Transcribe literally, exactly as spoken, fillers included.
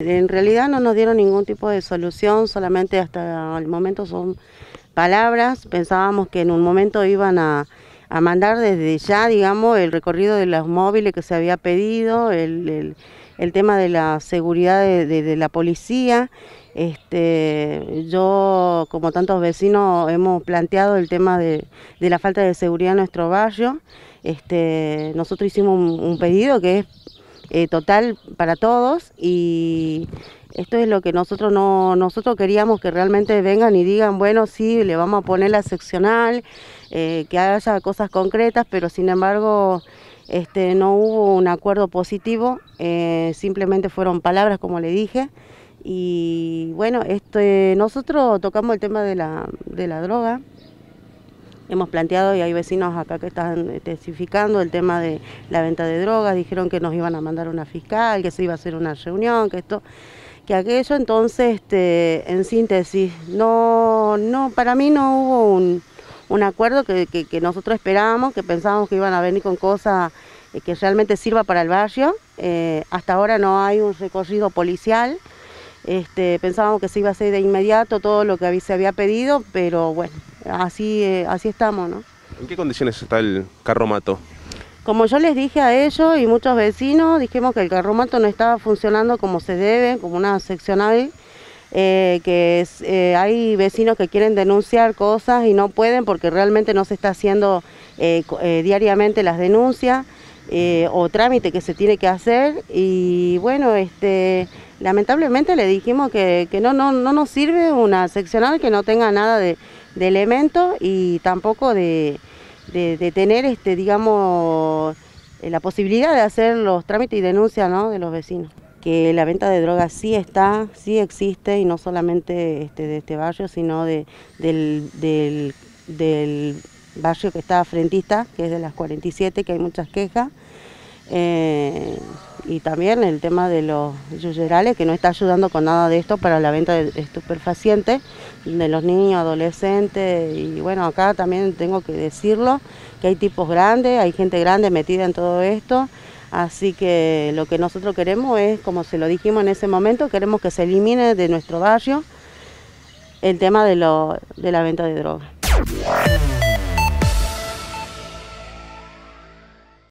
En realidad no nos dieron ningún tipo de solución, solamente hasta el momento son palabras. Pensábamos que en un momento iban a, a mandar desde ya, digamos, el recorrido de los móviles que se había pedido, el, el, el tema de la seguridad de, de, de la policía. Este, yo, como tantos vecinos, hemos planteado el tema de, de la falta de seguridad en nuestro barrio. Este, nosotros hicimos un, un pedido que es eh, total para todos, y esto es lo que nosotros no nosotros queríamos, que realmente vengan y digan, bueno, sí, le vamos a poner la seccional, eh, que haya cosas concretas, pero sin embargo este, no hubo un acuerdo positivo, eh, simplemente fueron palabras, como le dije. Y bueno, este, nosotros tocamos el tema de la, de la droga. Hemos planteado, y hay vecinos acá que están testificando el tema de la venta de drogas. Dijeron que nos iban a mandar una fiscal, que se iba a hacer una reunión, que esto, que aquello. Entonces, este, en síntesis, no, no, para mí no hubo un, un acuerdo que, que, que nosotros esperábamos, que pensábamos que iban a venir con cosas eh, que realmente sirva para el barrio. Eh, hasta ahora no hay un recorrido policial. Este, pensábamos que se iba a hacer de inmediato todo lo que se había pedido, pero bueno, así, eh, así estamos, ¿no? ¿En qué condiciones está el carromato? Como yo les dije a ellos y muchos vecinos, dijimos que el carromato no estaba funcionando como se debe, como una seccional, eh, que es, eh, hay vecinos que quieren denunciar cosas y no pueden porque realmente no se está haciendo eh, eh, diariamente las denuncias. Eh, o trámite que se tiene que hacer, y bueno, este, lamentablemente le dijimos que, que no, no, no nos sirve una seccional que no tenga nada de, de elementos, y tampoco de, de, de tener, este, digamos, la posibilidad de hacer los trámites y denuncias, ¿no?, de los vecinos. Que la venta de drogas sí está, sí existe, y no solamente este, de este barrio, sino de, del, del, del barrio que está frentista, que es de las cuarenta y siete, que hay muchas quejas, eh, y también el tema de los yuyerales, que no está ayudando con nada de esto para la venta de estupefacientes de los niños, adolescentes. Y bueno, acá también tengo que decirlo, que hay tipos grandes, hay gente grande metida en todo esto, así que lo que nosotros queremos es, como se lo dijimos en ese momento, queremos que se elimine de nuestro barrio el tema de, lo, de la venta de drogas.